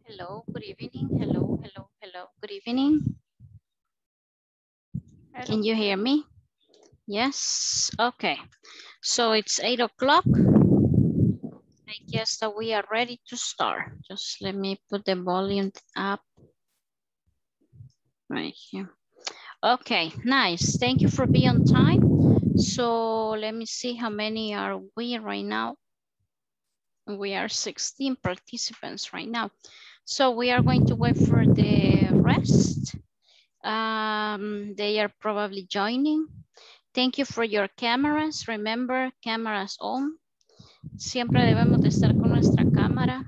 Hello, good evening. Hello, hello, hello. Good evening. Can you hear me? Yes. Okay. So it's 8 o'clock. I guess that we are ready to start. Just let me put the volume up right here. Okay, nice. Thank you for being on time. So let me see how many are we right now. We are 16 participants right now. So we are going to wait for the rest. They are probably joining. Thank you for your cameras. Remember, cameras on. Siempre debemos de estar con nuestra cámara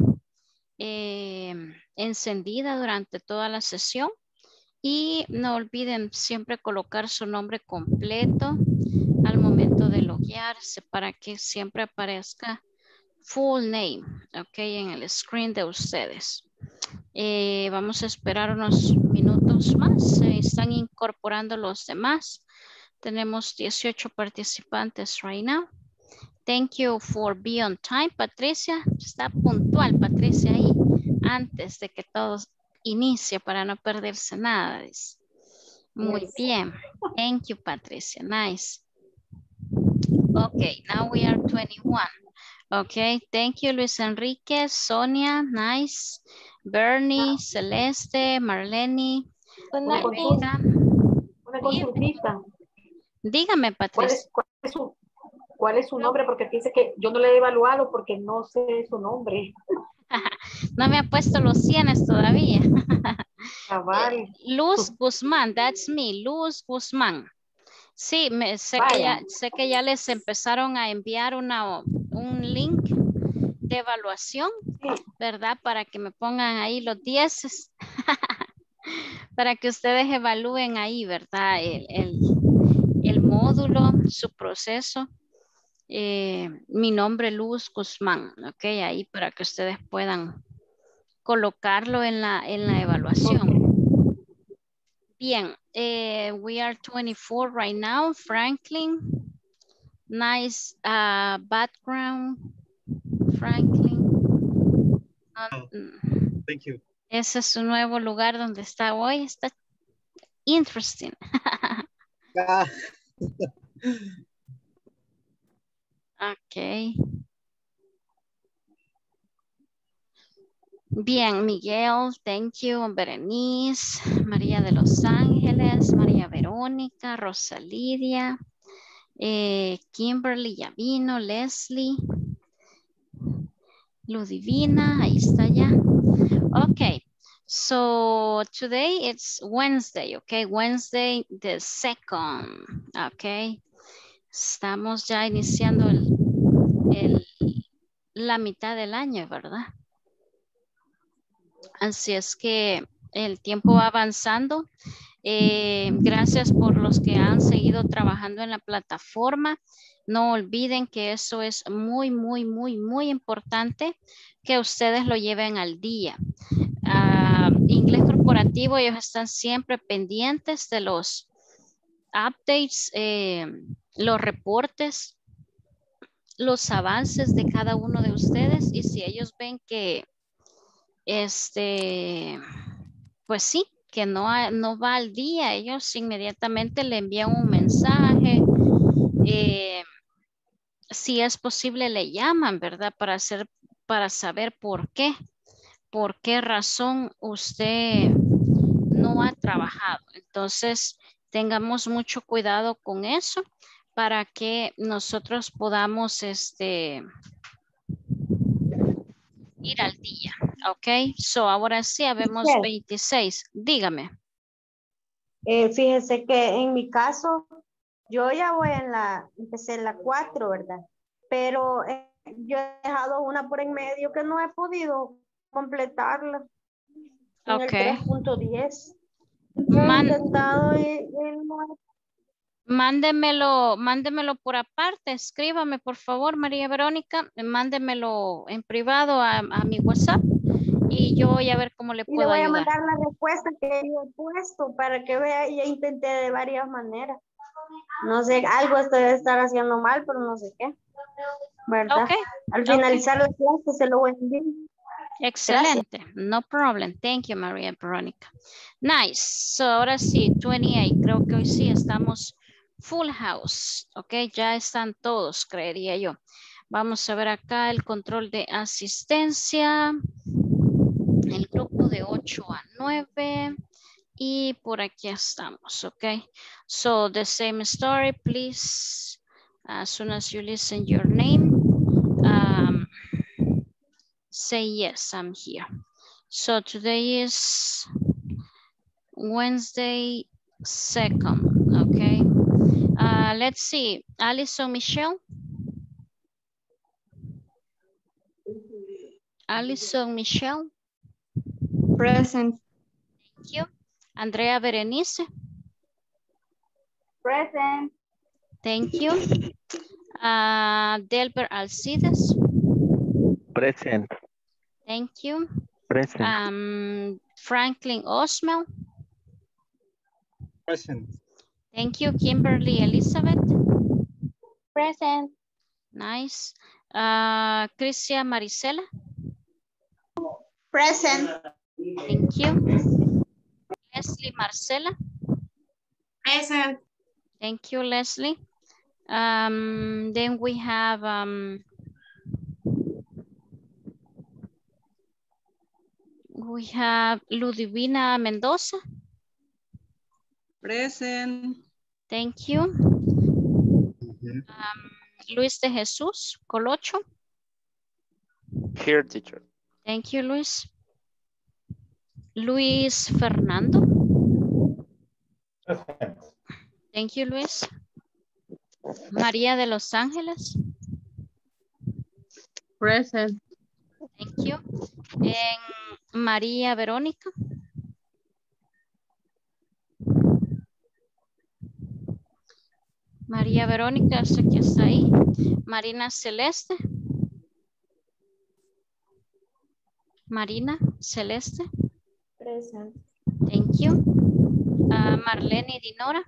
encendida durante toda la sesión. Y no olviden siempre colocar su nombre completo al momento de loguearse para que siempre aparezca full name, ok, en el screen de ustedes. Vamos a esperar unos minutos más. Se están incorporando los demás. Tenemos 18 participantes right now. Thank you for being on time. Patricia, está puntual Patricia ahí antes de que todos inicie para no perderse nada. Muy bien. Thank you, Patricia. Nice. Okay, now we are 21. Okay, thank you, Luis Enrique, Sonia, nice. Bernie, Celeste, Marlene. Una consultita. Dígame, Patricia. ¿Cuál es su nombre? Porque dice que yo no le he evaluado porque no sé su nombre. No me ha puesto los 100 todavía. Cabal. Luz Guzmán, that's me, Luz Guzmán. Sí, sé que ya les empezaron a enviar un link de evaluación, ¿verdad? Para que me pongan ahí los 10, para que ustedes evalúen ahí, ¿verdad? El módulo, su proceso. Mi nombre es Luz Guzmán, ok, ahí para que ustedes puedan colocarlo en la evaluación. Bien, we are 24 right now. Franklin, nice background, Franklin. Thank you. Ese es su nuevo lugar donde está hoy. Está interesting. Ok. Bien, Miguel, thank you. Berenice, María de Los Ángeles, María Verónica, Rosa Lidia, Kimberly ya vino, Leslie, Ludivina, ahí está ya. Okay, so today it's Wednesday, okay, Wednesday the 2nd, okay. Estamos ya iniciando la mitad del año, ¿verdad? Así es que el tiempo va avanzando. Gracias por los que han seguido trabajando en la plataforma. No olviden que eso es muy, muy, muy, muy importante que ustedes lo lleven al día. Inglés corporativo, ellos están siempre pendientes de los updates, los reportes, los avances de cada uno de ustedes, y si ellos ven que pues sí, que no va al día, ellos inmediatamente le envían un mensaje, si es posible le llaman, ¿verdad? Para saber por qué razón usted no ha trabajado. Entonces, tengamos mucho cuidado con eso para que nosotros podamos ir al día. Ok, so ahora sí, habemos 26. Dígame. Fíjese que en mi caso, yo ya voy empecé en la 4, ¿verdad? Pero yo he dejado una por en medio que no he podido completarla. En el 3.10. He intentado mándemelo por aparte, escríbame por favor, María Verónica, mándemelo en privado a mi WhatsApp y yo voy a ver cómo le puedo ayudar. Y le voy a mandar la respuesta que yo he puesto para que vea, ya intenté de varias maneras. No sé, algo debe estar haciendo mal, pero no sé qué. ¿Verdad? Okay. Al finalizar la clase se lo voy a enviar. Excelente. No problem. Thank you, Maria Veronica. Nice. So, ahora sí, 28. Creo que hoy sí estamos full house. Ok, ya están todos, creería yo. Vamos a ver acá el control de asistencia. El grupo de 8 a 9. Y por aquí estamos, ok. So, the same story, please. As soon as you listen your name, say yes, I'm here. So today is Wednesday 2nd, okay. Let's see, Alison Michelle. Alison Michelle. Present. Thank you. Andrea Berenice. Present. Thank you. Delbert Alcides. Present. Thank you. Present. Franklin Osmel. Present. Thank you. Kimberly Elizabeth. Present. Nice. Crisia Marisela. Present. Thank you. Leslie Marcela. Present. Thank you, Leslie. Then we have Ludivina Mendoza. Present. Thank you. Mhm. Luis de Jesús Colocho. Here, teacher. Thank you, Luis. Luis Fernando. Present. Thank you, Luis. María de Los Ángeles. Present. Thank you. And María Verónica. María Verónica, sé que está ahí. Marina Celeste. Marina Celeste. Present. Thank you. Marlene Dinora.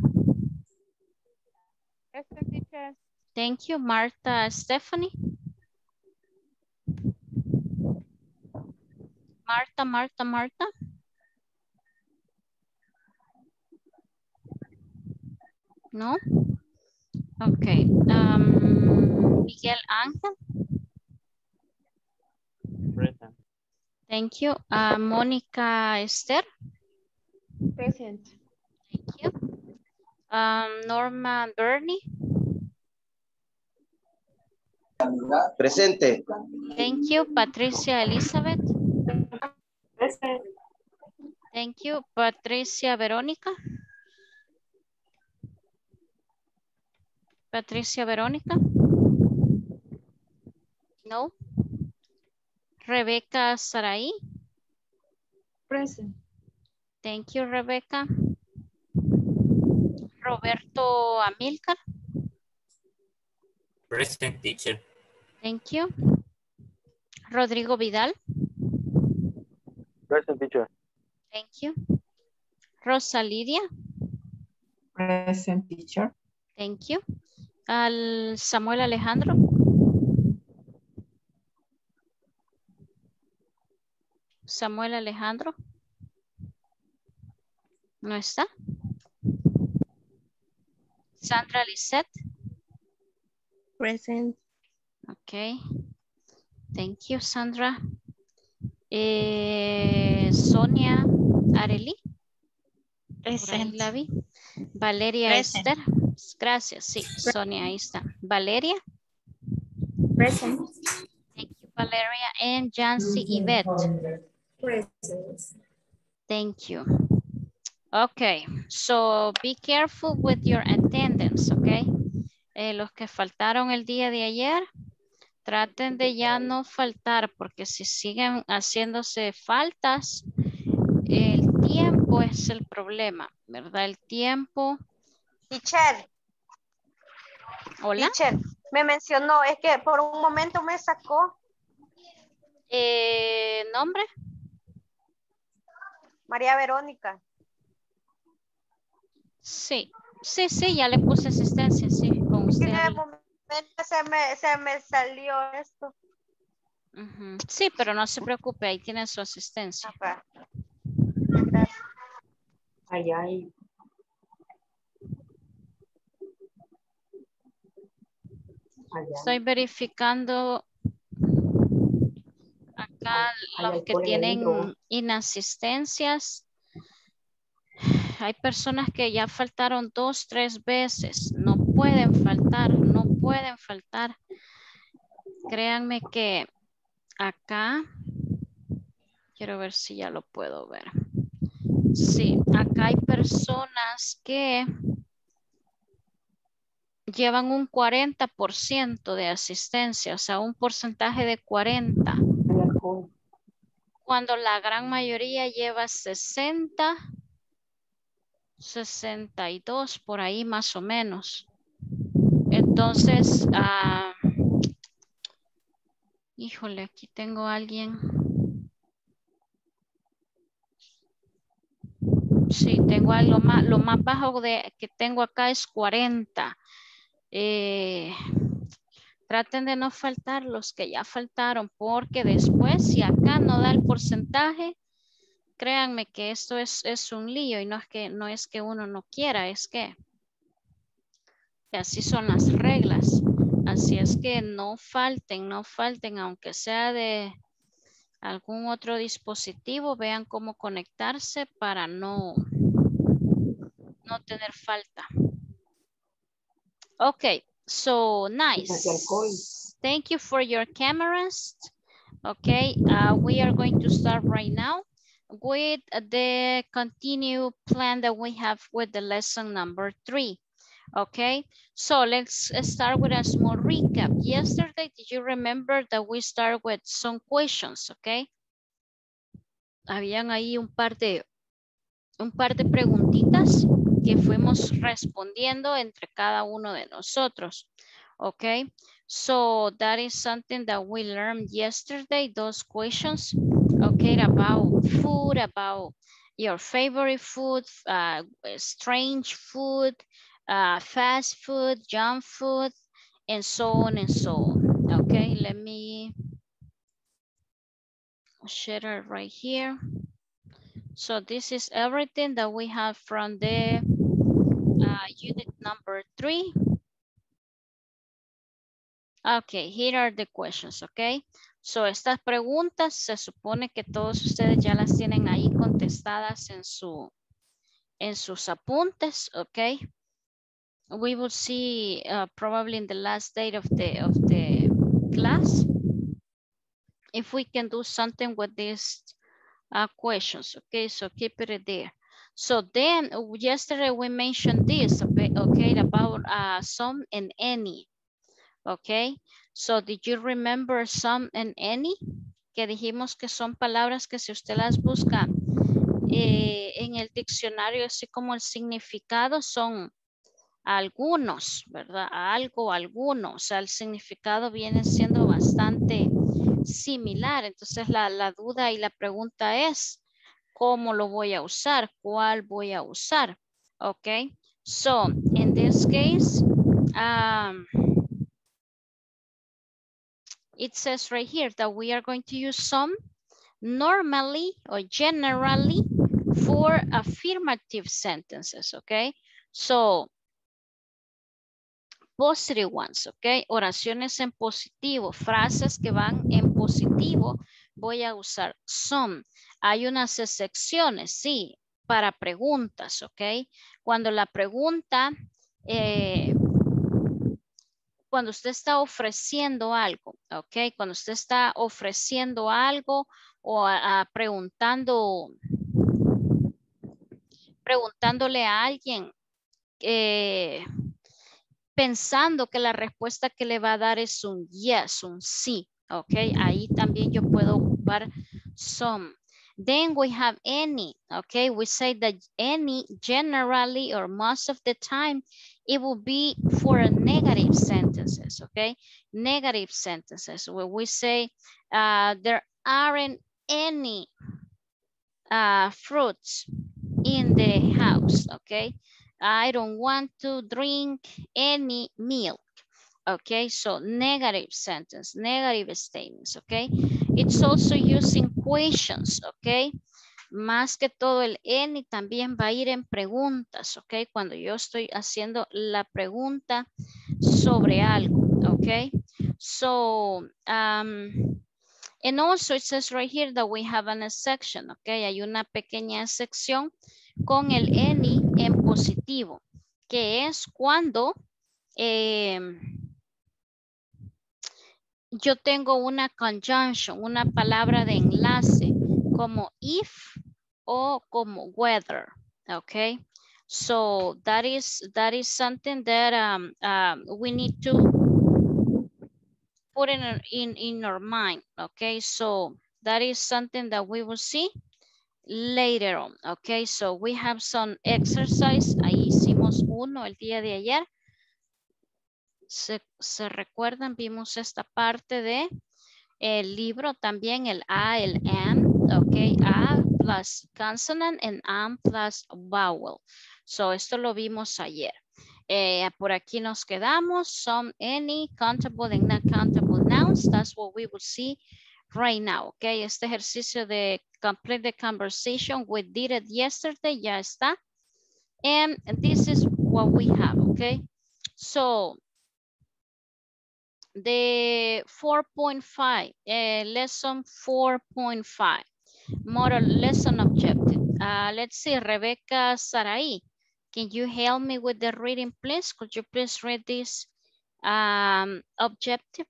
Present, teacher. Thank you. Marta Stephanie. Marta. No? Okay. Miguel Ángel. Present. Thank you. Mónica Esther. Present. Thank you. Norma Bernie. Presente. Thank you. Patricia Elizabeth. Present. Thank you. Patricia Verónica. Patricia Verónica. No. Rebecca Saraí. Present. Thank you, Rebecca. Roberto Amilcar. Present, teacher. Thank you. Rodrigo Vidal. Present, teacher. Thank you. Rosa Lidia. Present, teacher. Thank you. Samuel Alejandro. Samuel Alejandro. ¿No está? Sandra Lisette. Present. Okay. Thank you, Sandra. Sonia Areli. Present. La vi. Valeria Present. Esther. Gracias, sí, Sonia, ahí está. Valeria. Present. Thank you, Valeria. And Jancy Yvette. Present. Thank you. Okay, so be careful with your attendance, okay? Los que faltaron el día de ayer, traten de ya no faltar, porque si siguen haciéndose faltas, el tiempo es el problema, ¿verdad? El tiempo. Teacher. Hola. Teacher, me mencionó, es que por un momento me sacó. ¿Nombre? María Verónica. Sí, ya le puse asistencia, sí, con Es que usted. en el momento se me salió esto. Ujú. Sí, pero no se preocupe, ahí tiene su asistencia. Ajá. Gracias. Ay, ay. Ay, Estoy ay. verificando acá Hay los que alcohol en el libro, ¿va? tienen inasistencias. Hay personas que ya faltaron 2, 3 veces. No pueden faltar, no pueden faltar. Créanme que acá, quiero ver si ya lo puedo ver. Sí, acá hay personas que llevan un 40% de asistencia, o sea, un porcentaje de 40, Hay alcohol. cuando la gran mayoría lleva 60, 62, por ahí más o menos. Entonces, híjole, aquí tengo a alguien. Sí, tengo algo más, lo más bajo que tengo acá es 40. Traten de no faltar los que ya faltaron, porque después, si acá no da el porcentaje, créanme que esto es un lío y no es que uno no quiera, es que así son las reglas. Así es que no falten, aunque sea de algún otro dispositivo, vean cómo conectarse para no tener falta. Okay, so nice. Thank you for your cameras. Okay, we are going to start right now with the continue plan that we have with the lesson number 3. Okay, so let's start with a small recap. Yesterday, did you remember that we started with some questions, okay? Habían ahí un par de preguntitas que fuimos respondiendo entre cada uno de nosotros, okay? So that is something that we learned yesterday, those questions, okay, about food, about your favorite food, strange food, fast food, junk food, and so on and so on. Okay, let me share it right here. So this is everything that we have from the unit number 3. Okay, here are the questions, okay? So estas preguntas se supone que todos ustedes ya las tienen ahí contestadas en sus apuntes, okay? We will see probably in the last date of the class if we can do something with these questions, okay? So keep it there. So then yesterday we mentioned this, okay, about some and any, okay? So did you remember some and any? Que dijimos que son palabras que si usted las busca en el diccionario, así como el significado, son algunos, ¿verdad? Algo, alguno. O sea, el significado viene siendo bastante similar. Entonces la duda y la pregunta es, ¿cómo lo voy a usar? ¿Cuál voy a usar? Ok. So, in this case, it says right here that we are going to use some normally or generally for affirmative sentences, okay? So, positive ones, okay? Oraciones en positivo, frases que van en positivo, voy a usar some. Hay unas excepciones, sí, para preguntas, ok. Cuando la pregunta, cuando usted está ofreciendo algo, ok. Cuando usted está ofreciendo algo o preguntándole a alguien, pensando que la respuesta que le va a dar es un yes, un sí, ok. Ahí también yo puedo ocupar some. Then we have any, okay? We say that any generally or most of the time, it will be for negative sentences, okay? Negative sentences where we say there aren't any fruits in the house, okay? I don't want to drink any milk. Okay, so negative sentence, negative statements, okay? It's also using questions, okay? Más que todo el any también va a ir en preguntas, ok? Cuando yo estoy haciendo la pregunta sobre algo, ok? So, and also it says right here that we have a section, ok? Hay una pequeña sección con el any en positivo, que es cuando yo tengo una conjunction, una palabra de enlace, como if o como whether, okay? So that is something that we need to put in our mind, okay? So that is something that we will see later on, okay? So we have some exercise, ahí hicimos uno el día de ayer. Se recuerdan, vimos esta parte de el libro también, el a, el and, ok, a plus consonant and am plus vowel. So esto lo vimos ayer. Por aquí nos quedamos, some, any, countable and not countable nouns, that's what we will see right now, ok. Este ejercicio de complete the conversation, we did it yesterday, ya está. And this is what we have, ok. So, the 4.5, lesson 4.5, model lesson objective. Let's see, Rebecca Sarai, can you help me with the reading, please? Could you please read this objective?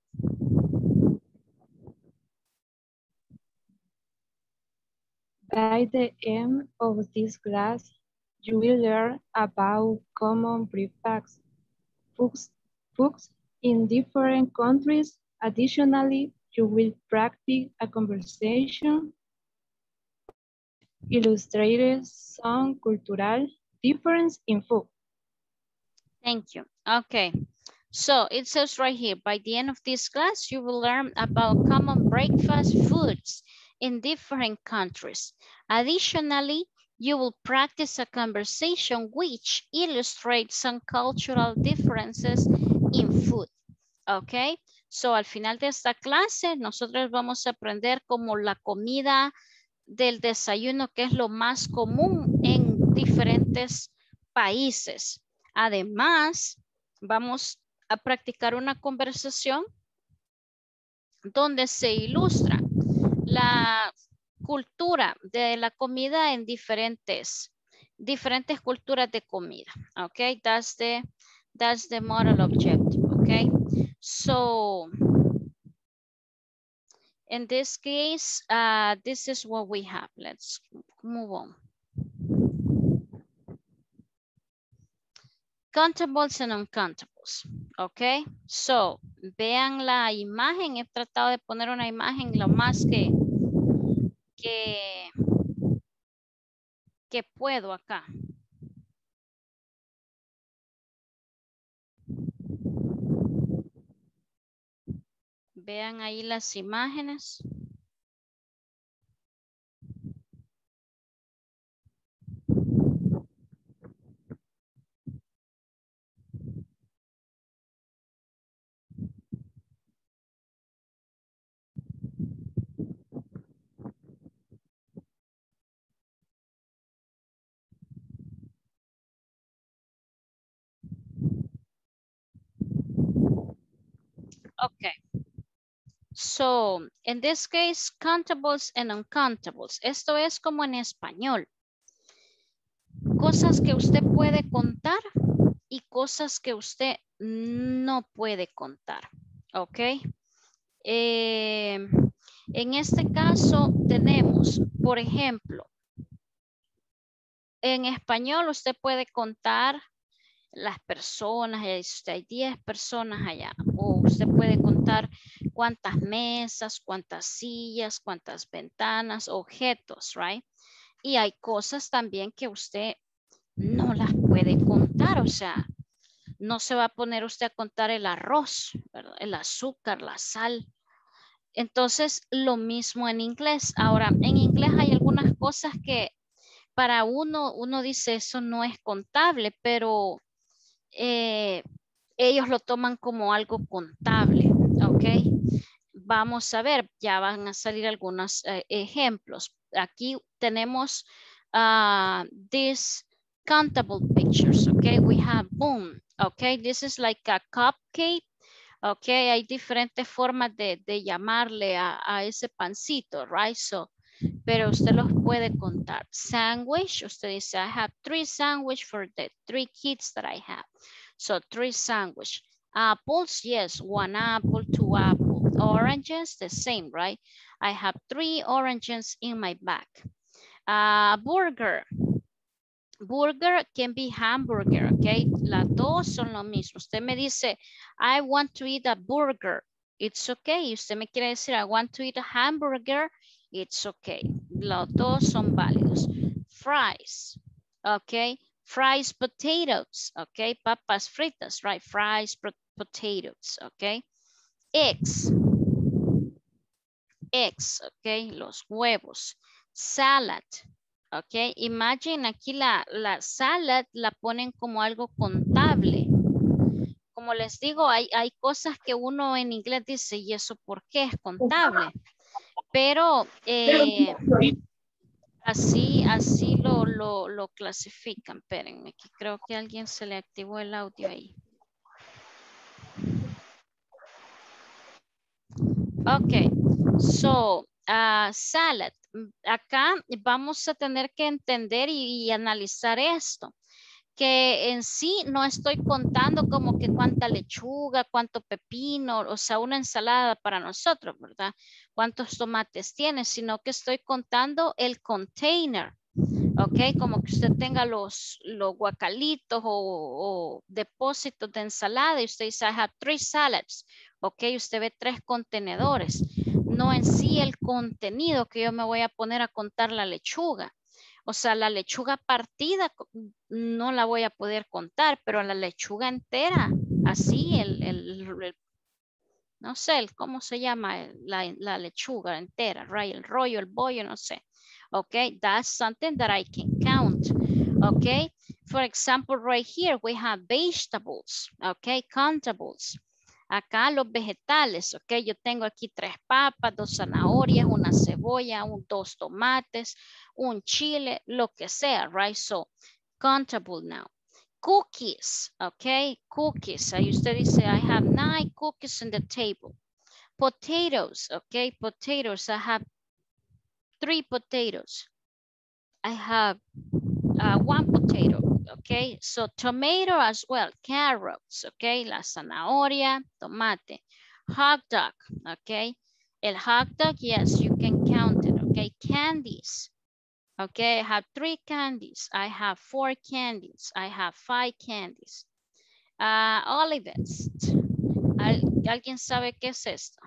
By the end of this class, you will learn about common prefixes, books in different countries. Additionally, you will practice a conversation, illustrated some cultural difference in food. Thank you. Okay. So it says right here, by the end of this class, you will learn about common breakfast foods in different countries. Additionally, you will practice a conversation which illustrates some cultural differences in food. Ok, so al final de esta clase nosotros vamos a aprender como la comida del desayuno, que es lo más común en diferentes países. Además, vamos a practicar una conversación donde se ilustra la cultura de la comida en diferentes culturas de comida. Ok, that's the model objective. Ok. So, in this case, this is what we have. Let's move on. Countables and uncountables. Ok. So, vean la imagen. He tratado de poner una imagen lo más que puedo acá. Vean ahí las imágenes. Okay. So, in this case, countables and uncountables. Esto es como en español. Cosas que usted puede contar y cosas que usted no puede contar. Ok. En este caso tenemos, por ejemplo, en español usted puede contar las personas, usted hay 10 personas allá, o usted puede contar cuántas mesas, cuántas sillas, cuántas ventanas, objetos, right? Y hay cosas también que usted no las puede contar, o sea, no se va a poner usted a contar el arroz, ¿verdad? El azúcar, la sal. Entonces, lo mismo en inglés. Ahora, en inglés hay algunas cosas que para uno dice eso no es contable, pero ellos lo toman como algo contable, ¿ok? Vamos a ver, ya van a salir algunos ejemplos. Aquí tenemos these countable pictures, okay? We have boom, okay? This is like a cupcake, okay? Hay diferentes formas de llamarle a ese pancito, right? So, pero usted los puede contar. Sandwich, usted dice, I have 3 sandwich for the 3 kids that I have. So 3 sandwich. Apples, yes, 1 apple, 2 apples. Oranges, the same, right? I have 3 oranges in my bag. Burger. Burger can be hamburger, okay? Las dos son lo mismo. Usted me dice, I want to eat a burger. It's okay. Usted me quiere decir, I want to eat a hamburger. It's okay. Los dos son válidos. Fries, okay? Fries, potatoes, okay? Papas fritas, right? Fries, potatoes, okay? Eggs, okay? Los huevos. Salad, okay? Imagine aquí la salad la ponen como algo contable. Como les digo, hay cosas que uno en inglés dice, ¿y eso por qué es contable? Pero así lo clasifican. Espérenme, que creo que a alguien se le activó el audio ahí. Ok, so salad. Acá vamos a tener que entender y analizar esto. Que en sí no estoy contando como que cuánta lechuga, cuánto pepino, o sea, una ensalada para nosotros, ¿verdad? Cuántos tomates tiene, sino que estoy contando el container, ¿ok? Como que usted tenga los guacalitos o depósitos de ensalada y usted dice, I have 3 salads, ¿ok? Usted ve 3 contenedores, no en sí el contenido que yo me voy a poner a contar la lechuga. O sea, la lechuga partida no la voy a poder contar, pero la lechuga entera, así, no sé, ¿cómo se llama? La lechuga entera, right? El rollo, el bollo, no sé. Okay, that's something that I can count. Okay, for example, right here we have vegetables, okay, countables. Acá los vegetales, ok, yo tengo aquí 3 papas, 2 zanahorias, una cebolla, 2 tomates, un chile, lo que sea, right? So, countable now. Cookies, ok, cookies. Ahí usted dice, I have 9 cookies on the table. Potatoes, ok, potatoes. I have 3 potatoes. I have 1 potato. Okay, so tomato as well, carrots, okay, la zanahoria, tomate. Hot dog, okay, el hot dog, yes, you can count it, okay. Candies, okay, I have 3 candies, I have 4 candies, I have 5 candies. Olives, ¿alguien sabe qué es esto?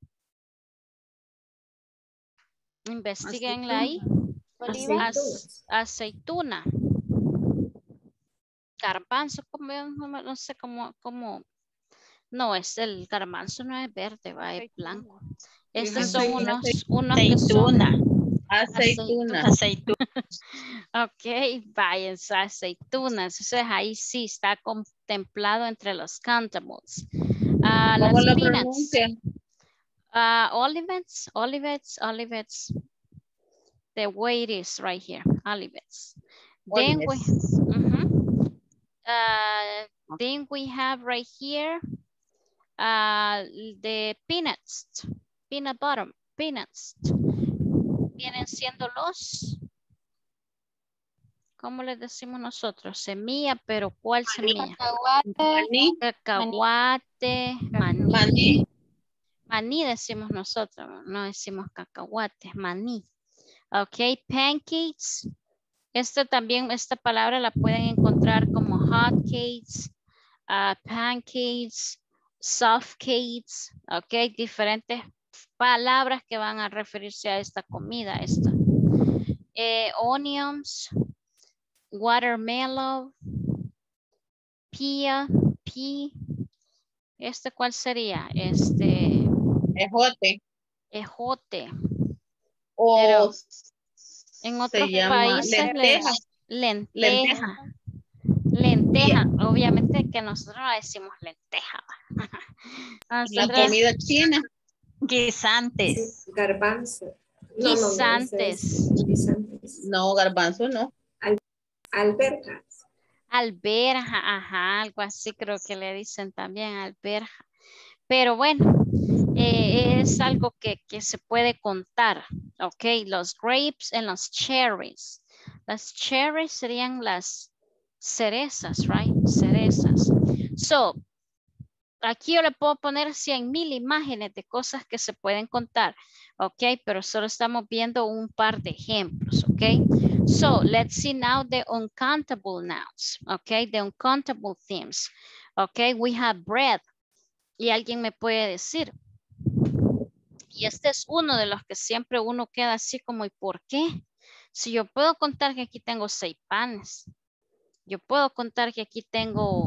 Investíguenla ahí. Aceituna. Garbanzo, no sé cómo, no, es el garbanzo, no es verde, va, es blanco. Estos son unos que son Aceituna. Ok, váyanse, aceitunas. Entonces ahí sí está contemplado entre los countables. ¿Cómo Las lo peanuts. pronuncian? Olivets. The way it is right here, olivets. Then we have right here the peanuts, peanut butter, peanuts. Vienen siendo los, ¿cómo les decimos nosotros? Semilla, pero ¿cuál semilla? Cacahuate, maní. Maní decimos nosotros, no decimos cacahuate, maní. Ok, pancakes. Esta palabra la pueden encontrar como hot cakes, pancakes, soft cakes, ok, diferentes palabras que van a referirse a esta comida. Onions, watermelon, pea, ¿cuál sería? Ejote. O en otros países lenteja. lenteja. lenteja. Obviamente que nosotros no decimos lenteja. La comida china. Guisantes. Sí, garbanzo. Guisantes. Guisantes. No, garbanzo no. Alberjas. Alberja, ajá, algo así creo que le dicen también, alberja. Pero bueno, es algo que se puede contar, ok. Los grapes y los cherries. Las cherries serían las cerezas, right? Cerezas. So, aquí yo le puedo poner 100,000 imágenes de cosas que se pueden contar, ok, pero solo estamos viendo un par de ejemplos, ok. So, let's see now the uncountable nouns, ok, the uncountable themes, ok. We have bread, y alguien me puede decir, y este es uno de los que siempre uno queda así como, ¿y por qué? Si yo puedo contar que aquí tengo 6 panes, yo puedo contar que aquí tengo,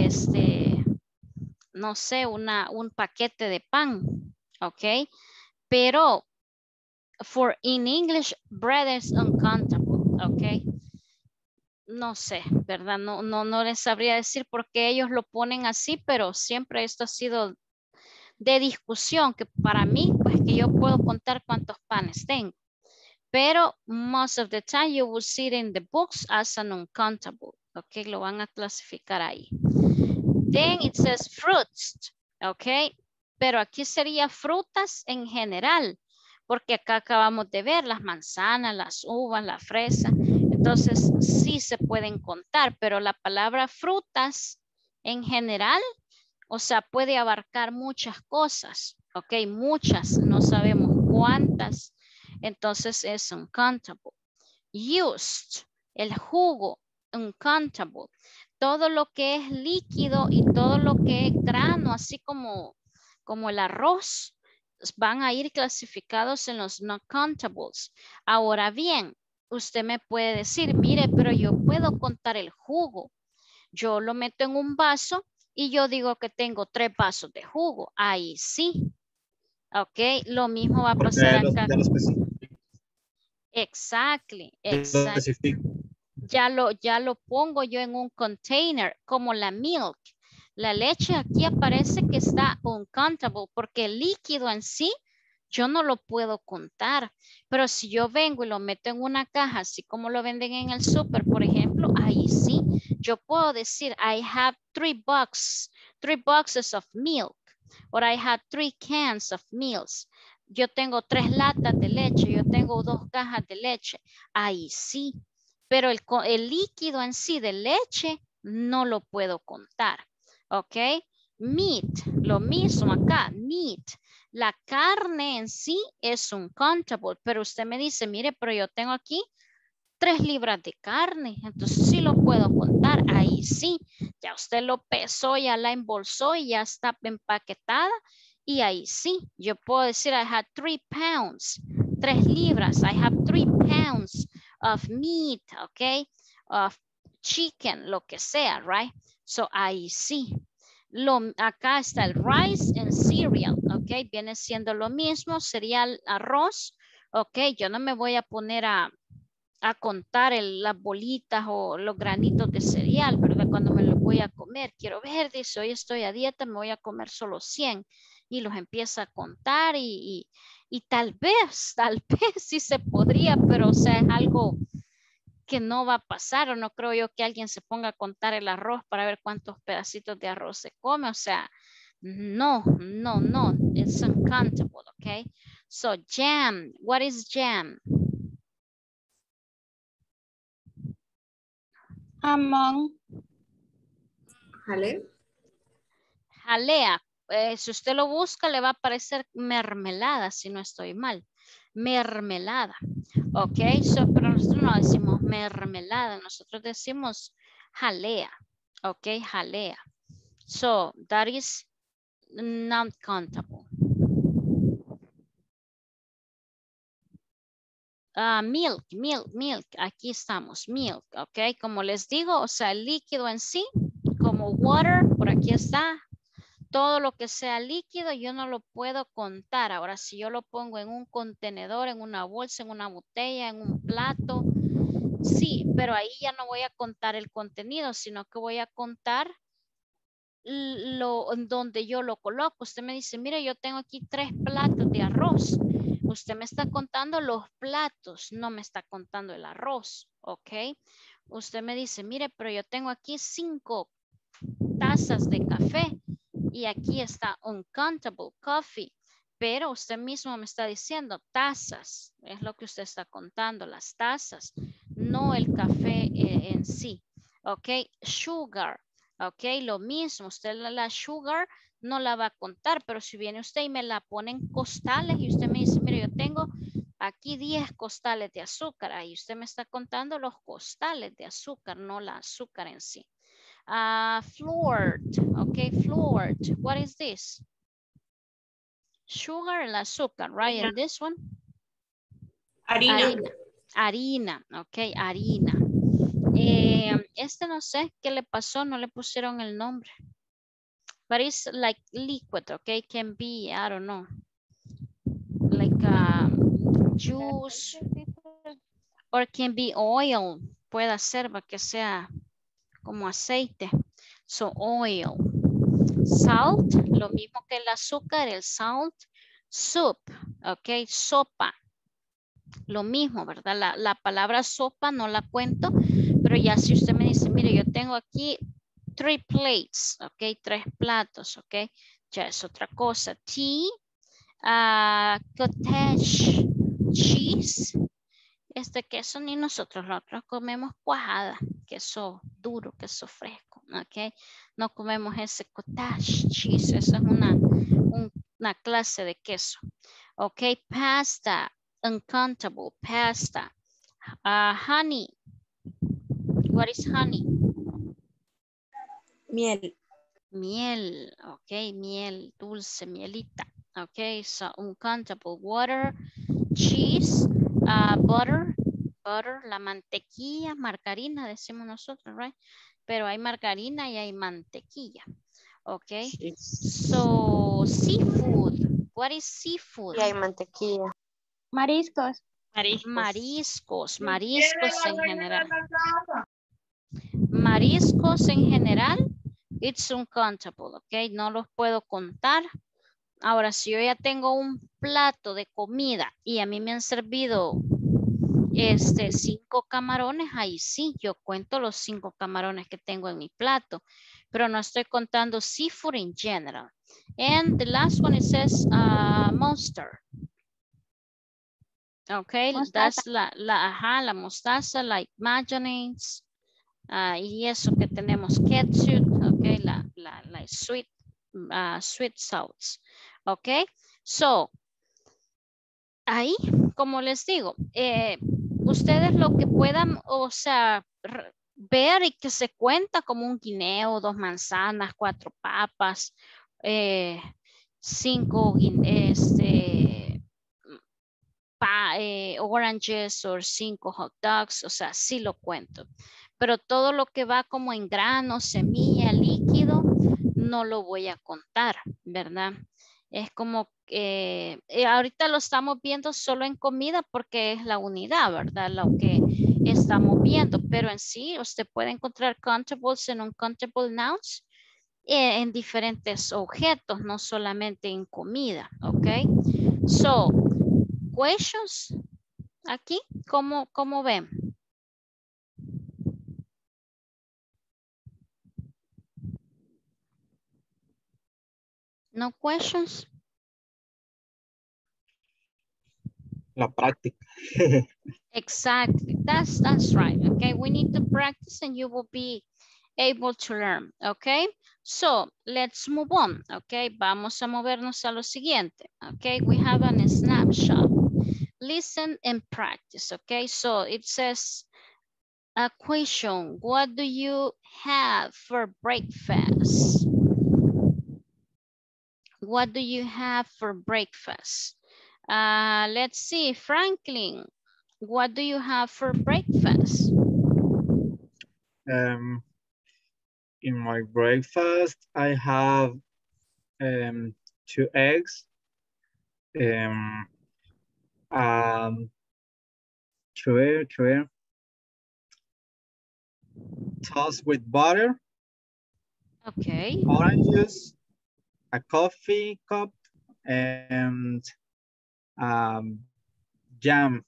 no sé, un paquete de pan, ok, pero in English, bread is uncountable, ok. No sé, ¿verdad? No les sabría decir por qué ellos lo ponen así, pero siempre esto ha sido de discusión, que para mí, pues que yo puedo contar cuántos panes tengo, pero most of the time you will see it in the books as an uncountable, ok, lo van a clasificar ahí. Then it says fruits, ok, pero aquí sería frutas en general, porque acá acabamos de ver las manzanas, las uvas, la fresa, entonces sí se pueden contar, pero la palabra frutas en general, o sea, puede abarcar muchas cosas, ok, muchas, no sabemos cuántas, entonces es uncountable. Used, el jugo, uncountable. Todo lo que es líquido y todo lo que es grano, así como el arroz, van a ir clasificados en los non countables. Ahora bien, usted me puede decir, mire, pero yo puedo contar el jugo. Yo lo meto en un vaso y yo digo que tengo 3 vasos de jugo. Ahí sí. Ok, lo mismo va a pasar acá. Exactly. Ya lo pongo yo en un container, como la milk. La leche aquí aparece que está uncountable porque el líquido en sí yo no lo puedo contar. Pero si yo vengo y lo meto en una caja, así como lo venden en el súper, por ejemplo, ahí sí. Yo puedo decir, I have 3 boxes of milk. Or I have 3 cans of meals. Yo tengo 3 latas de leche. Yo tengo 2 cajas de leche. Ahí sí. Pero el líquido en sí de leche no lo puedo contar. ¿Ok? Meat, lo mismo acá, meat. La carne en sí es uncountable, pero usted me dice, mire, pero yo tengo aquí 3 libras de carne, entonces sí lo puedo contar, ahí sí. Ya usted lo pesó, ya la embolsó y ya está empaquetada y ahí sí. Yo puedo decir, I had 3 pounds, 3 libras, I have 3 pounds of meat, ok, of chicken, lo que sea, right? So ahí sí. Acá está el rice and cereal, ok, viene siendo lo mismo, cereal, arroz, ok, yo no me voy a poner a contar las bolitas o los granitos de cereal, ¿verdad? Cuando me los voy a comer, quiero ver, dice, hoy estoy a dieta, me voy a comer solo 100 y los empieza a contar y tal vez sí se podría, pero o sea, es algo que no va a pasar, o no creo yo que alguien se ponga a contar el arroz para ver cuántos pedacitos de arroz se come, o sea, no, it's uncountable, okay? So jam, what is jam? Jamón. ¿Jalea? Jalea, si usted lo busca le va a aparecer mermelada, si no estoy mal. Mermelada, ok, pero nosotros no decimos mermelada, nosotros decimos jalea, ok, jalea. So, that is not countable. Milk, aquí estamos, milk, ok, como les digo, o sea, el líquido en sí, como water, por aquí está, todo lo que sea líquido yo no lo puedo contar. Ahora, si yo lo pongo en un contenedor, en una bolsa, en una botella, en un plato, Sí, pero ahí ya no voy a contar el contenido, sino que voy a contar donde yo lo coloco. Usted me dice, mire, yo tengo aquí 3 platos de arroz. Usted me está contando los platos, no me está contando el arroz, ¿ok? Usted me dice, mire, pero yo tengo aquí 5 tazas de café y aquí está uncountable coffee, pero usted mismo me está diciendo tazas, es lo que usted está contando, las tazas, no el café en sí, ¿ok? Sugar, ¿ok? Lo mismo, usted la sugar no la va a contar, pero si viene usted y me la pone en costales y usted me dice, mire, yo tengo aquí 10 costales de azúcar, ahí usted me está contando los costales de azúcar, no la azúcar en sí. Floored, okay, floored. What is this? Sugar and azúcar, right? And this one? Harina. Harina, ok, harina. Este no sé qué le pasó, no le pusieron el nombre. But it's like liquid, okay? Can be, I don't know, like juice or can be oil. Puede ser para que sea como aceite. So oil. Salt, lo mismo que el azúcar, el salt. Soup, ok, sopa. Lo mismo, ¿verdad? La palabra sopa no la cuento, pero ya si usted me dice, mire, yo tengo aquí 3 plates, ok, 3 platos, ok, ya es otra cosa. Tea, cottage cheese. Este queso ni nosotros comemos cuajada, queso duro, queso fresco, ¿ok? No comemos ese cottage cheese, esa es una clase de queso, ¿ok? Pasta, uncountable, pasta. Honey, what is honey? Miel. Miel, ¿ok? Miel, dulce, mielita, ¿ok? So uncountable, water, cheese, butter, la mantequilla, margarina, decimos nosotros, right? Pero hay margarina y hay mantequilla, okay? So, seafood, what is seafood? Y hay mantequilla. Mariscos. Mariscos en general. Mariscos en general, it's uncountable, okay? No los puedo contar. Ahora, si yo ya tengo un plato de comida y a mí me han servido 5 camarones, ahí sí, yo cuento los 5 camarones que tengo en mi plato, pero no estoy contando seafood in general. And the last one, it says mustard. Okay, Mostaza. that's la mostaza, like mayonnaise, y eso que tenemos ketchup, okay, la sweet, sweet sauce, okay. So, ahí, como les digo, ustedes lo que puedan, o sea, ver y que se cuenta como un guineo, 2 manzanas, 4 papas, 5 oranges o 5 hot dogs, o sea, sí lo cuento. Pero todo lo que va como en grano, semilla, líquido, no lo voy a contar, ¿verdad? Es como que ahorita lo estamos viendo solo en comida porque es la unidad, ¿verdad? Lo que estamos viendo, pero en sí usted puede encontrar countables en uncountable nouns en diferentes objetos, no solamente en comida, ¿ok? So, questions aquí, ¿cómo ven? No questions? La práctica. Exactly, that's right, okay? We need to practice and you will be able to learn, okay? So, let's move on, okay? Vamos a movernos a lo siguiente, okay? We have a snapshot. Listen and practice, okay? So, it says, a question, what do you have for breakfast? What do you have for breakfast? Let's see, Franklin, what do you have for breakfast? In my breakfast, I have 2 eggs, 3 toast with butter, Okay. orange juice, a coffee cup, and jam,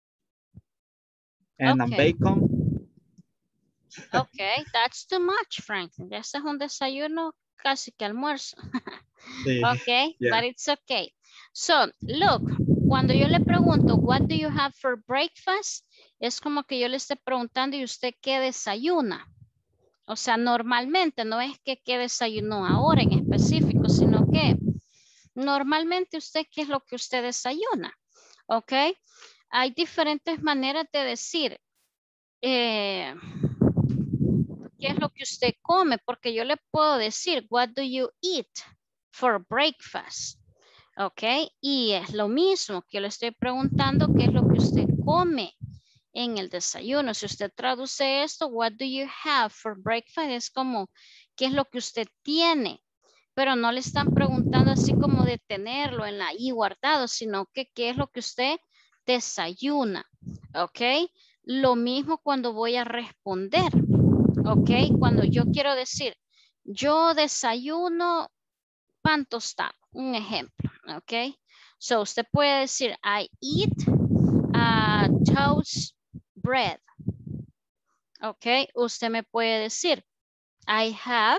and a Okay. bacon. Okay, that's too much, Franklin. Ese es un desayuno casi que almuerzo. Sí, Okay, yeah. but it's okay. So, look, cuando yo le pregunto, what do you have for breakfast? Es como que yo le esté preguntando, ¿y usted qué desayuna? O sea, normalmente no es que qué desayunó ahora en específico, sino que normalmente usted, ¿qué es lo que usted desayuna? Ok, hay diferentes maneras de decir qué es lo que usted come, porque yo le puedo decir, what do you eat for breakfast? Ok, y es lo mismo que yo le estoy preguntando, ¿qué es lo que usted come en el desayuno? Si usted traduce esto, what do you have for breakfast? Es como, ¿qué es lo que usted tiene? Pero no le están preguntando así como de tenerlo en la I guardado, sino que qué es lo que usted desayuna, ¿ok? Lo mismo cuando voy a responder, ¿ok? Cuando yo quiero decir, yo desayuno pan tostado, un ejemplo, ¿ok? So usted puede decir, I eat toast bread, ¿ok? Usted me puede decir, I have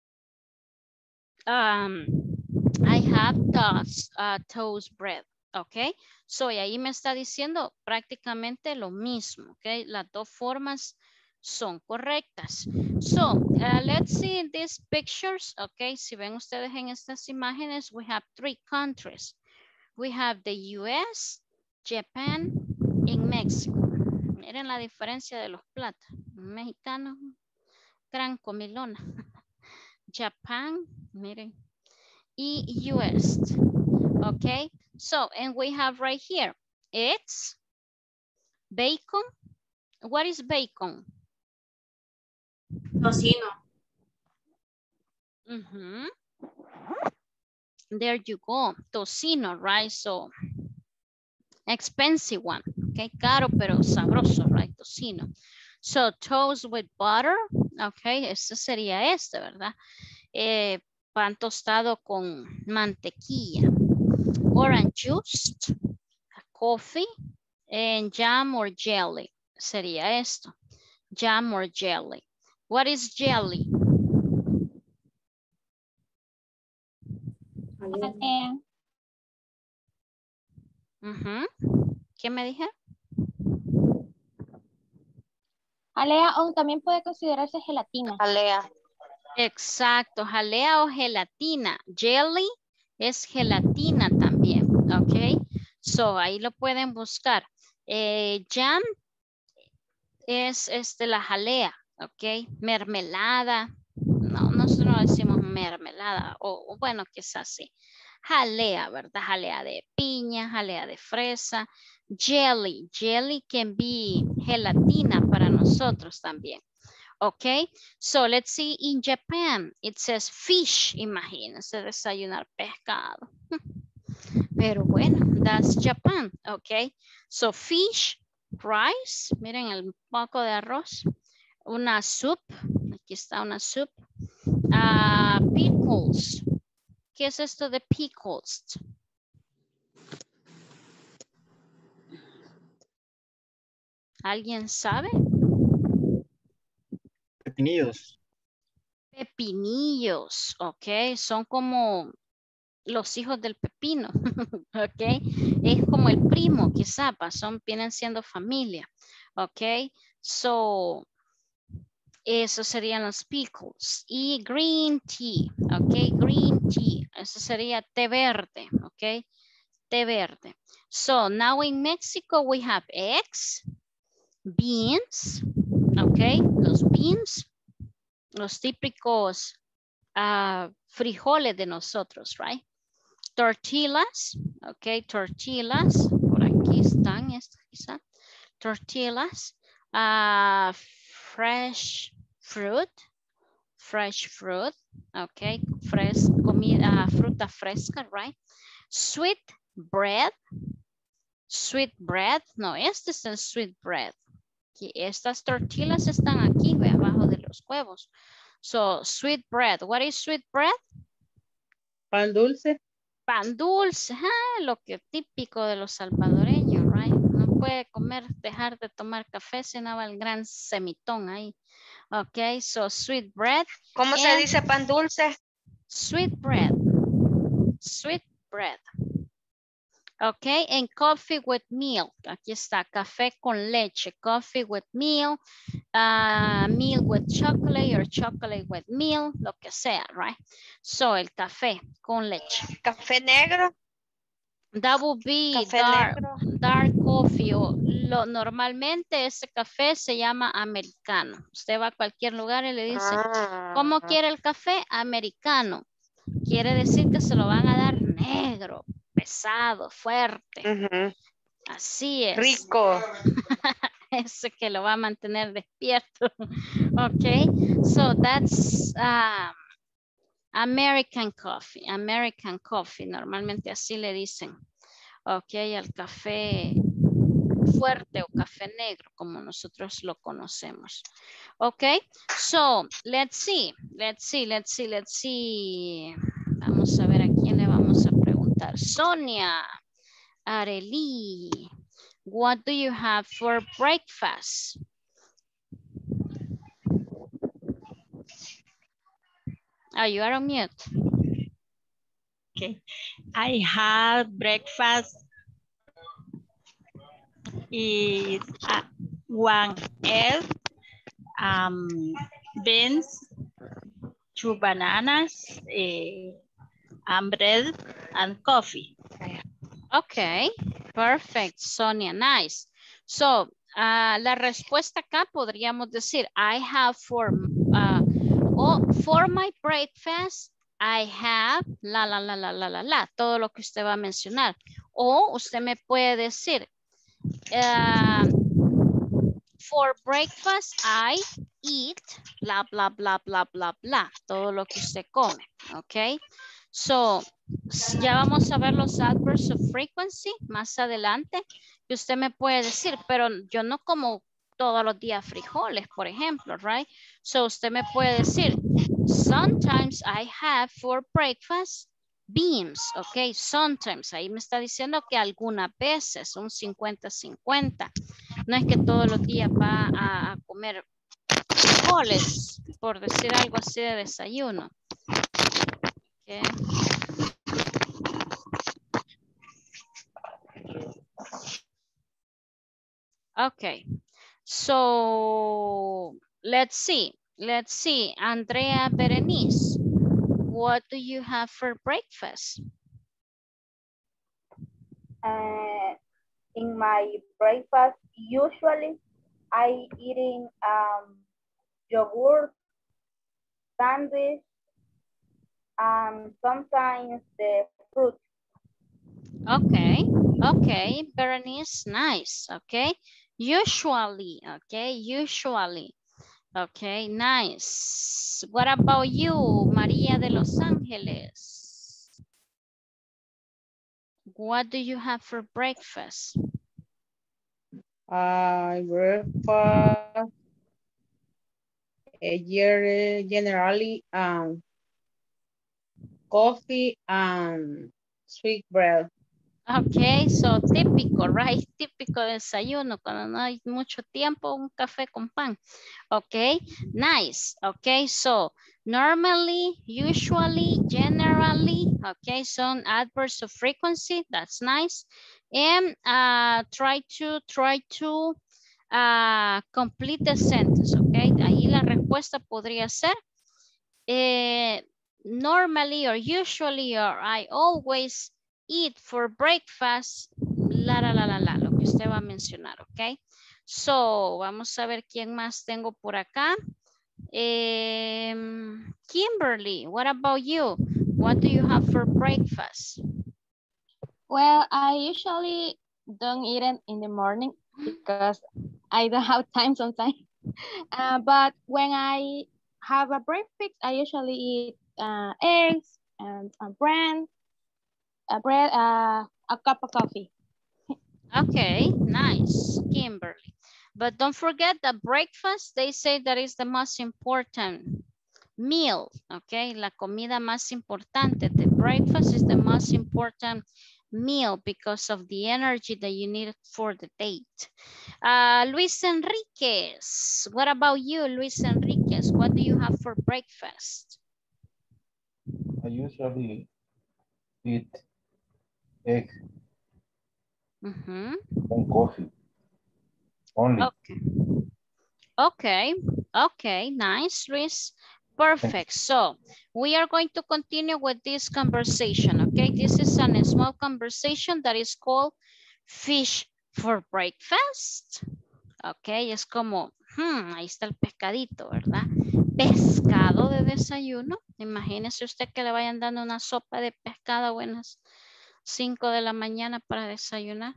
toast bread, ¿ok? So, y ahí me está diciendo prácticamente lo mismo, ¿ok? Las dos formas son correctas. So, let's see these pictures, ¿ok? Si ven ustedes en estas imágenes, we have 3 countries. We have the US, Japan, and Mexico. Miren la diferencia de los platos. Mexicano, gran comilona. Japan, miren. Y US. Okay, so, and we have right here, it's bacon. What is bacon? Tocino. There you go, tocino, right? So, expensive one, okay, caro pero sabroso, right? Tocino. So, toast with butter, okay, este sería este, ¿verdad? Pan tostado con mantequilla. Orange juice, coffee, and jam or jelly. Sería esto. Jam or jelly. What is jelly? ¿Qué me dije? Jalea o también puede considerarse gelatina. Jalea. Exacto, jalea o gelatina. Jelly es gelatina también, ¿ok? So, ahí lo pueden buscar. Jam es la jalea, ¿ok? Mermelada. No, nosotros no decimos mermelada, o bueno, quizás sí. Jalea, ¿verdad? Jalea de piña, jalea de fresa. Jelly, jelly can be gelatina para nosotros también. Okay, so let's see in Japan, it says fish, imagínense desayunar pescado. Pero bueno, that's Japan, okay. So fish, rice, miren el poco de arroz, una soup, aquí está una soup. Pickles, ¿qué es esto de pickles? ¿Alguien sabe? Pepinillos. Pepinillos, ok, son como los hijos del pepino, ok, es como el primo quizá, vienen siendo familia, ok, so, eso serían los pickles, y green tea, ok, green tea, eso sería té verde, ok, té verde. So, now in Mexico we have eggs, beans, ok, los beans, los típicos frijoles de nosotros, right? Tortillas, ok, tortillas, por aquí están, quizá. Tortillas, fresh fruit, ok, fruta fresca, right? Sweet bread, no, este es el sweet bread, Aquí, estas tortillas están aquí, ve, abajo de los huevos. So, sweet bread. What is sweet bread? Pan dulce. Pan dulce, lo que típico de los salvadoreños, right? No puede comer, dejar de tomar café, si no va el gran semitón ahí. Ok, so sweet bread. ¿Cómo se dice pan dulce? Sweet bread. Sweet bread. Ok, and coffee with milk. Aquí está, café con leche. Coffee with milk. Milk with chocolate or chocolate with milk, lo que sea, right? So, el café con leche. ¿Café negro? That would be Café dark coffee. Normalmente ese café se llama americano. Usted va a cualquier lugar y le dice, ¿cómo quiere el café? Americano. Quiere decir que se lo van a dar negro, pesado, fuerte. Así es. Rico. Ese que lo va a mantener despierto. Ok, so that's American coffee. American coffee, normalmente así le dicen. Ok, al café fuerte o café negro, como nosotros lo conocemos. Ok, so let's see. Vamos a ver a quién le vamos a preguntar. Sonia, Arely, what do you have for breakfast? You are on mute. Okay, I had breakfast is one egg, beans, 2 bananas, and bread and coffee. Okay, perfect, Sonia, nice. So, la respuesta acá podríamos decir, I have for my breakfast, I have todo lo que usted va a mencionar. O usted me puede decir, for breakfast, I eat, bla, bla, bla, bla, bla, bla, todo lo que usted come, ok. So, ya vamos a ver los adverbs of frequency más adelante. Y usted me puede decir, pero yo no como todos los días frijoles, por ejemplo, right? So, usted me puede decir, sometimes I have for breakfast beans, ok, sometimes. Ahí me está diciendo que algunas veces, un 50-50. No es que todos los días va a comer frijoles, por decir algo así de desayuno. Okay. Okay, so let's see. Andrea Berenice, what do you have for breakfast? In my breakfast, usually I eating yogurt, sandwich, and sometimes the fruit. Okay, Berenice, nice, okay. Usually, okay, nice. What about you, Maria de Los Ángeles? What do you have for breakfast? Breakfast generally coffee and sweet bread. Okay, so típico, right? Típico desayuno, cuando no hay mucho tiempo, un café con pan. Okay, nice. Okay, so normally, usually, generally, okay, some adverbs of frequency, that's nice. And try to complete the sentence, okay? Ahí la respuesta podría ser normally or usually or I always eat for breakfast, lo que usted va a mencionar, ok? So, vamos a ver quién más tengo por acá. Kimberly, what about you? What do you have for breakfast? Well, I usually don't eat it in the morning because I don't have time sometimes. But when I have a breakfast, I usually eat eggs and bread, a cup of coffee. Okay, nice, Kimberly. But don't forget that breakfast, they say that is the most important meal, okay? La comida más importante. The breakfast is the most important meal because of the energy that you need for the date. Luis Enriquez, what about you, Luis Enriquez? What do you have for breakfast? I usually eat egg and coffee only. Okay. Okay. Okay. Nice, Luis. Perfect. So we are going to continue with this conversation. Okay. This is a small conversation that is called fish for breakfast. Ok, es como, ahí está el pescadito, ¿verdad? Pescado de desayuno. Imagínese usted que le vayan dando una sopa de pescado a buenas 5 de la mañana para desayunar.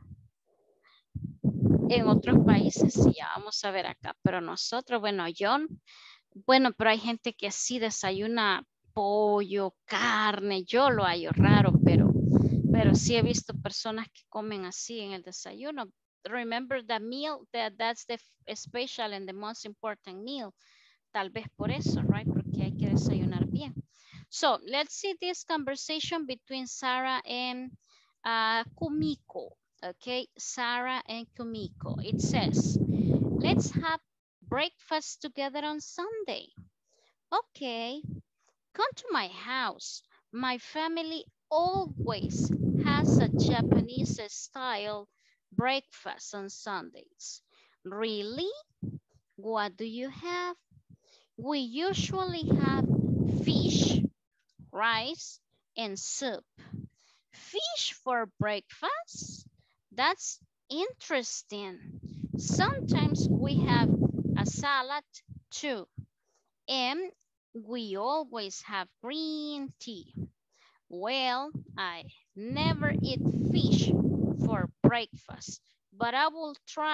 En otros países sí, ya vamos a ver acá, pero nosotros, bueno, pero hay gente que sí desayuna pollo, carne, yo lo hallo raro, pero sí he visto personas que comen así en el desayuno. Remember that meal, that's the special and the most important meal. Tal vez por eso, right? Porque hay que desayunar bien. So, let's see this conversation between Sarah and Kumiko. Okay, Sarah and Kumiko. It says, let's have breakfast together on Sunday. Okay, come to my house. My family always has a Japanese style breakfast on Sundays. Really? What do you have? We usually have fish, rice, and soup. Fish for breakfast? That's interesting. Sometimes we have a salad too. And we always have green tea. Well, I never eat fish for breakfast, but I will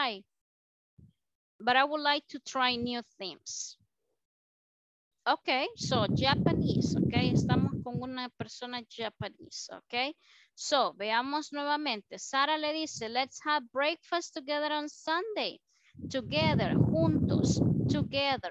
like to try new things. Okay, so Japanese, okay, estamos con una persona Japanese, okay. So, veamos nuevamente. Sara le dice, let's have breakfast together on Sunday. Together, juntos, together,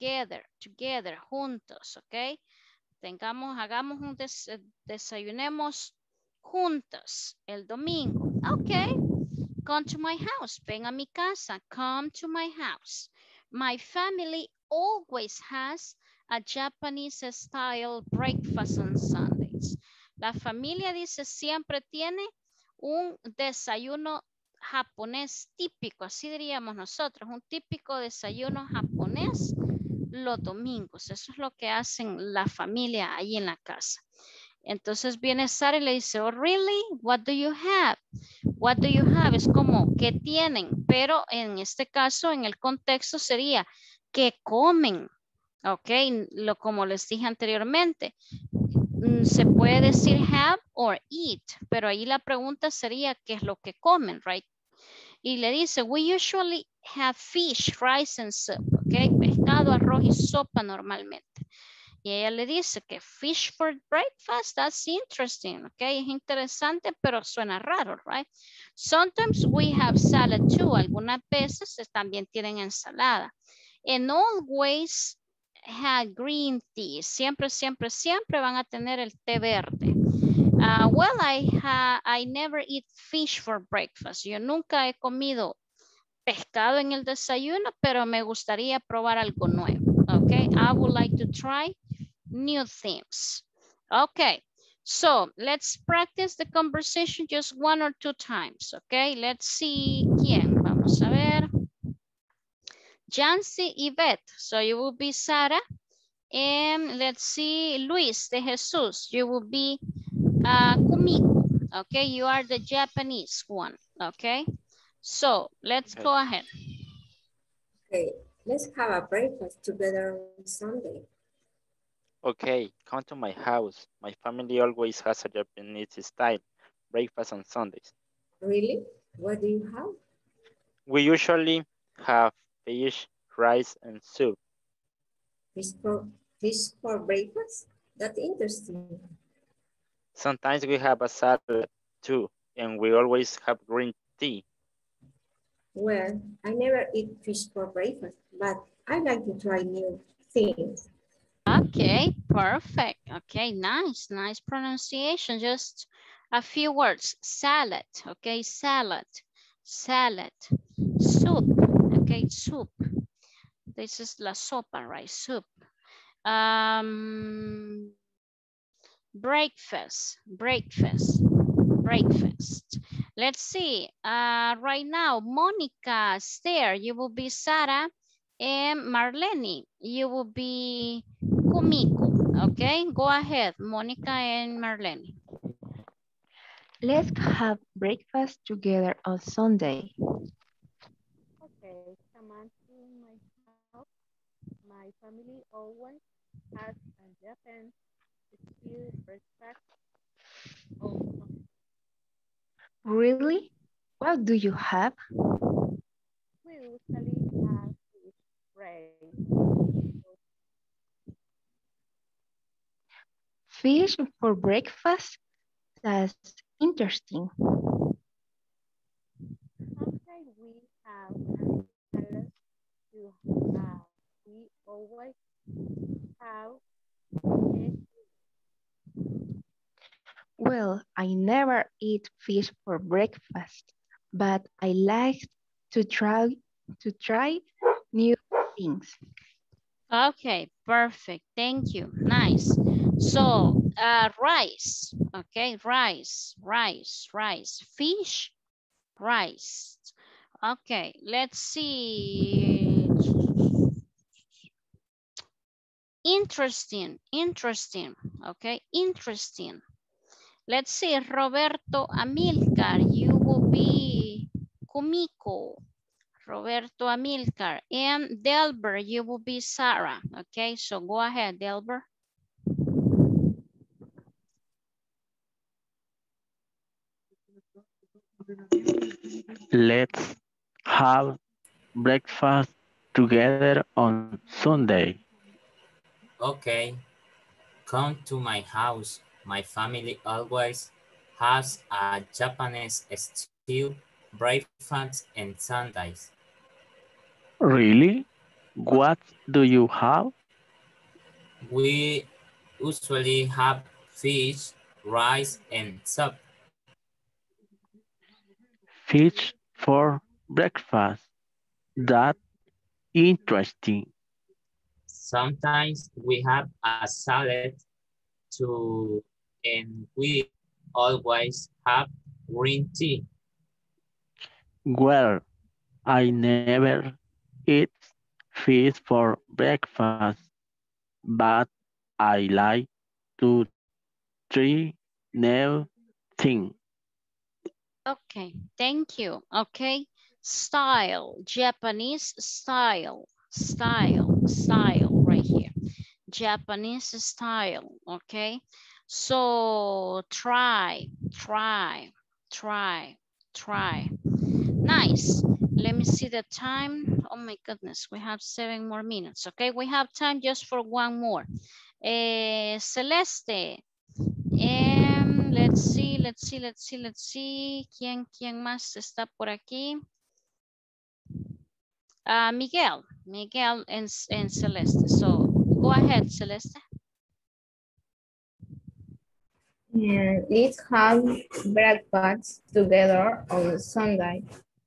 juntos, okay. Hagamos un desayunemos juntos el domingo. Okay, come to my house, ven a mi casa, come to my house. My family always has a Japanese style breakfast on Sundays. La familia dice siempre tiene un desayuno japonés típico, así diríamos nosotros, un típico desayuno japonés los domingos. Eso es lo que hacen la familia ahí en la casa. Entonces viene Sara y le dice, oh, really? What do you have? What do you have? Es como, ¿qué tienen? Pero en este caso, en el contexto sería, ¿qué comen? Ok, como les dije anteriormente, se puede decir have or eat, pero ahí la pregunta sería, ¿qué es lo que comen? Right? Y le dice, we usually have fish, rice and soup. Ok, pescado, arroz y sopa normalmente. Y ella le dice que fish for breakfast, that's interesting. Ok, es interesante, pero suena raro, right? Sometimes we have salad too. Algunas veces también tienen ensalada. And always have green tea. Siempre van a tener el té verde. Well, I never eat fish for breakfast. Yo nunca he comido pescado en el desayuno, pero me gustaría probar algo nuevo. Okay, I would like to try new things. Okay, so let's practice the conversation just 1 or 2 times. Okay, let's see quién. Vamos a ver. Jancy Yvette, so you will be Sara. And let's see, Luis de Jesus, you will be Kumiko. Okay, you are the Japanese one. Okay, so let's go ahead. Okay, let's have a breakfast together on Sunday. Okay, come to my house. My family always has a Japanese style breakfast on Sundays. Really? What do you have? We usually have fish, rice, and soup. Fish for breakfast? That's interesting. Sometimes we have a salad too, and we always have green tea. Well, I never eat fish for breakfast, but I like to try new things. Okay, perfect. Okay, nice, nice pronunciation. Just a few words. Salad, okay, salad, salad. Soup, okay, soup. This is la sopa, right? Soup. Breakfast, breakfast, breakfast. Let's see. Right now, Monica, Esther, you will be Sarah, and Marlene, you will be Kumiko. Okay, go ahead, Monica and Marlene. Let's have breakfast together on Sunday. Okay, come on to my house. My family always has a Japan style breakfast on Sunday. Really? What do you have? We usually have fish fry. Fish for breakfast? That's interesting. Sometimes we have a salad too. We always have eggs. Well, I never eat fish for breakfast, but I like to try new things. Okay, perfect. Thank you. Nice. So, rice. Okay, rice, rice, rice. Fish, rice. Okay, let's see. Interesting, interesting. Okay, interesting. Let's see, Roberto Amilcar, you will be Kumiko. Roberto Amilcar. And Delbert, you will be Sarah. Okay, so go ahead, Delbert. Let's have breakfast together on Sunday. Okay, come to my house. My family always has a Japanese style breakfast and Sundays. Really? What do you have? We usually have fish, rice, and soup. Fish for breakfast. That's interesting. Sometimes we have a salad too, and we always have green tea. Well, I never eat fish for breakfast, but I like to try new things. Okay, thank you. Okay, style, Japanese style, style, style right here. Japanese style, okay? So try, try, try, try. Nice. Let me see the time. Oh my goodness, we have 7 more minutes, okay? We have time just for one more. Celeste. Let's see. ¿Quién más está por aquí? Miguel and Celeste. So go ahead, Celeste. Let's have breakfast together on Sunday.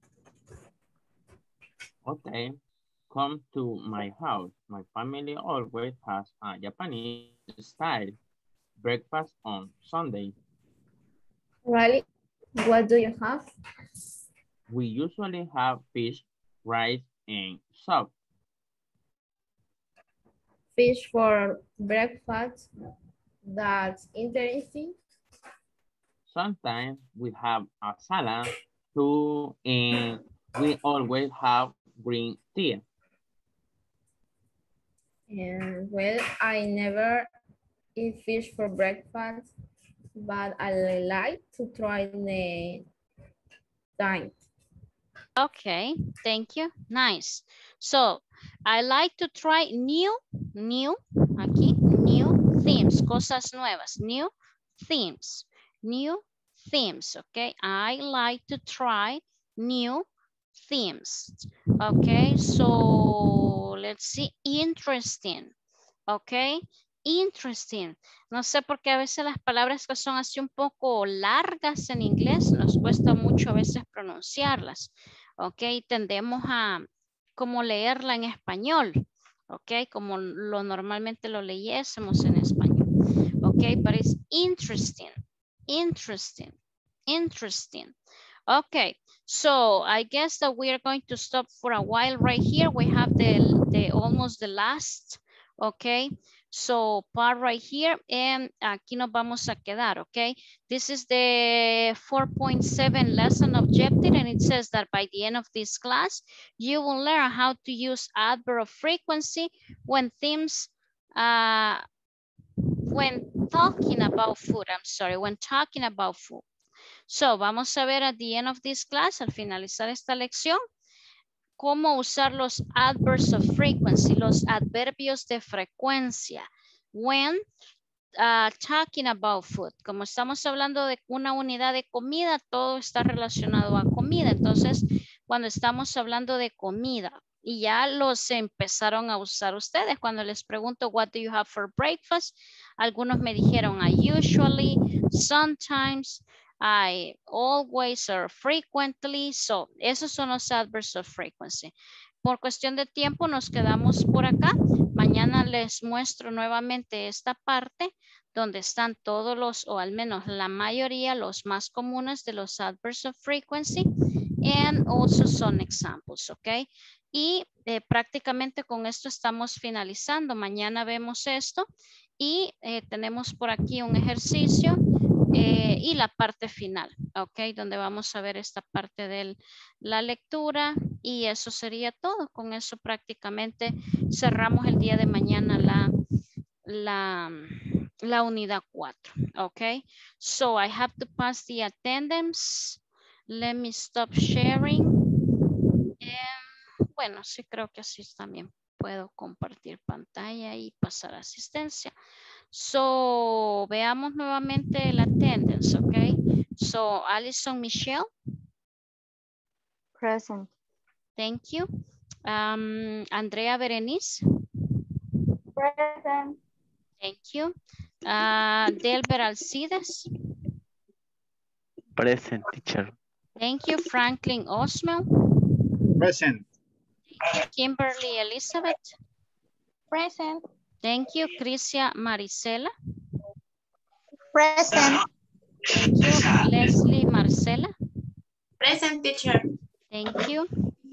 Okay, come to my house. My family always has a Japanese style breakfast on Sunday. Really? What do you have? We usually have fish, rice, and soup. Fish for breakfast. That's interesting. Sometimes we have a salad too, and we always have green tea. And well, I never eat fish for breakfast, but I like to try the time. Okay, thank you. Nice. So, I like to try new themes, cosas nuevas, new themes, okay? I like to try new themes. Okay, so let's see, interesting. Okay, interesting. No sé por qué a veces las palabras que son así un poco largas en inglés nos cuesta mucho a veces pronunciarlas. Okay, tendemos a como leerla en español. Okay, como lo normalmente lo leyésemos en español. Okay, but it's interesting, interesting, interesting. Okay, so I guess that we are going to stop for a while right here. We have the almost the last, okay, so part right here, and aquí nos vamos a quedar, okay. This is the 4.7 lesson objective, and it says that by the end of this class, you will learn how to use adverb of frequency when themes, when talking about food, when talking about food. So, vamos a ver at the end of this class, al finalizar esta lección, cómo usar los adverbs of frequency, los adverbios de frecuencia, when talking about food. Como estamos hablando de una unidad de comida, todo está relacionado a comida. Entonces, cuando estamos hablando de comida, y ya los empezaron a usar ustedes, cuando les pregunto, what do you have for breakfast? Algunos me dijeron, I usually, sometimes, I always or frequently. So, esos son los adverbs of frequency. Por cuestión de tiempo nos quedamos por acá. Mañana les muestro nuevamente esta parte donde están todos los, o al menos la mayoría, los más comunes de los adverbs of frequency. And also some examples, ¿ok? Y prácticamente con esto estamos finalizando. Mañana vemos esto y tenemos por aquí un ejercicio. Y la parte final, ok, donde vamos a ver esta parte de la lectura y eso sería todo. Con eso prácticamente cerramos el día de mañana la unidad 4, ok. So I have to pass the attendance. Let me stop sharing. Bueno, sí creo que así también puedo compartir pantalla y pasar asistencia. So, veamos nuevamente el attendance, okay? So, Alison Michelle. Present. Thank you. Andrea Berenice. Present. Thank you. Delber Alcides. Present, teacher. Thank you. Franklin Osmel. Present. Thank you. Kimberly Elizabeth. Present. Thank you. Crisia Marisela. Present. Thank you. Leslie Marcela. Present, teacher. Thank you.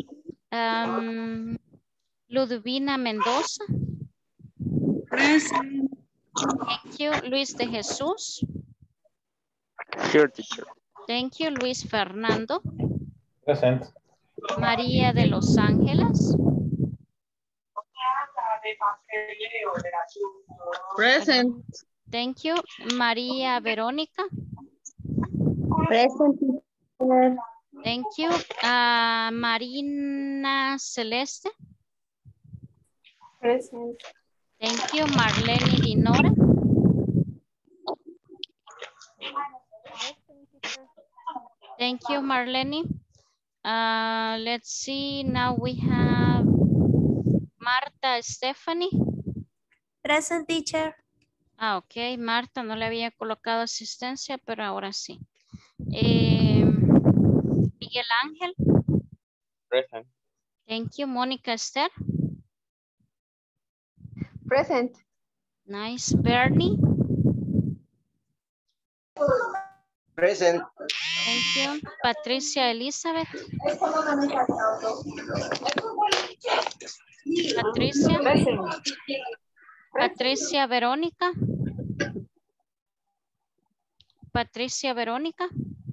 Ludvina Mendoza. Present. Thank you. Luis de Jesús. Here, teacher. Thank you. Luis Fernando. Present. María de Los Ángeles. Present. Thank you. María Verónica. Present. Thank you. Marina Celeste. Present. Thank you. Marlene Dinora. Thank you, Marlene. Let's see. Now we have Marta Stephanie. Present, teacher. Ok. Marta, no le había colocado asistencia, pero ahora sí. Miguel Ángel. Present. Thank you. Mónica Esther. Present. Nice. Bernie. Present. Thank you. Patricia Elizabeth. Patricia. Patricia Verónica. Patricia Verónica.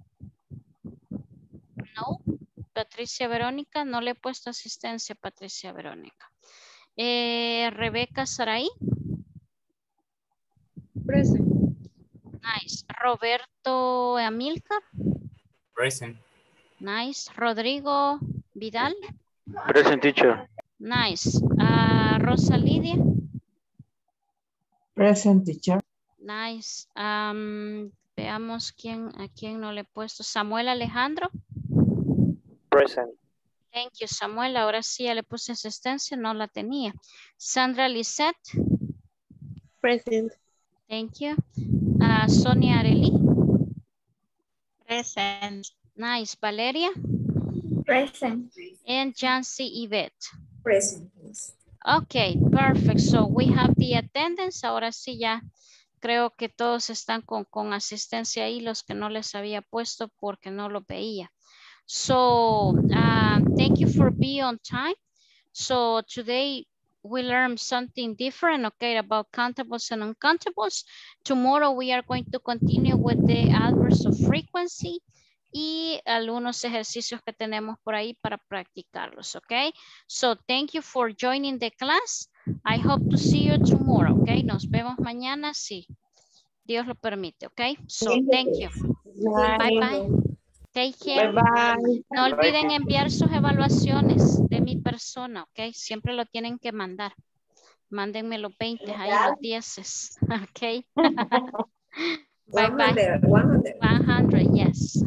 No. Patricia Verónica. No le he puesto asistencia a Patricia Verónica. Rebeca Saraí. Present. Nice. Roberto Amilcar. Present. Nice. Rodrigo Vidal. Present, teacher. Nice. Rosa Lidia. Present, teacher. Nice. Veamos a quién no le he puesto. Samuel Alejandro. Present. Thank you, Samuel. Ahora sí ya le puse asistencia, no la tenía. Sandra Lisette. Present. Thank you. Sonia Areli. Present. Nice. Valeria. Present. And Jancy Yvette. Present. Okay, perfect. So we have the attendance. Ahora sí ya creo que todos están con asistencia ahí, los que no les había puesto porque no lo veía. So thank you for being on time. So today we learned something different, okay, about countables and uncountables. Tomorrow we are going to continue with the adverbs of frequency y algunos ejercicios que tenemos por ahí para practicarlos, okay? So thank you for joining the class. I hope to see you tomorrow, okay? Nos vemos mañana si Dios lo permite, okay? So thank you. Bye bye. Take care. Bye bye. No olviden enviar sus evaluaciones de mi persona, ok. Siempre lo tienen que mandar. Mándenme los 20, ahí los 10, ok. Bye bye. 100, 100, yes.